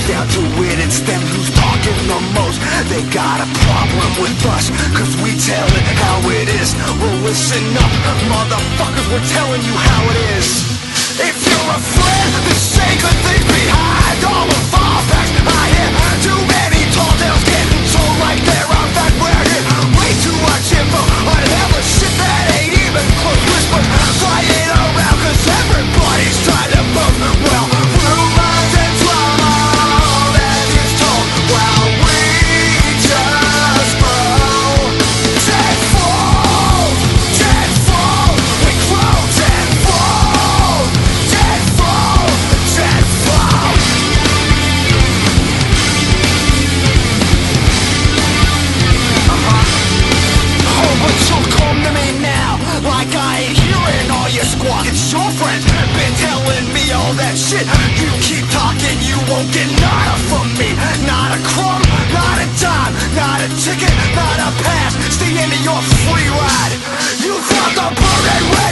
down to it, it's them who's talking the most. They got a problem with us, cause we tell it how it is. Well, listen up, motherfuckers, we're telling you how it is. If you're a friend, then say good things behind all the fall backs. I hear too many tall tales getting told like they're on fact. We're here way too much info on hella shit that ain't even close. Whispers flying around cause everybody's trying to move. Well, rumors and drama, all that is told, while we just grow tenfold, tenfold. We grow tenfold, tenfold, tenfold. Oh, but you'll come to me now like I ain't hearing all your squawk. It's your friends been telling me all that shit. You keep talking, you won't get nada from me. Not a crumb, not a dime, not a ticket, not a pass. Stay into your free ride. You thought the burden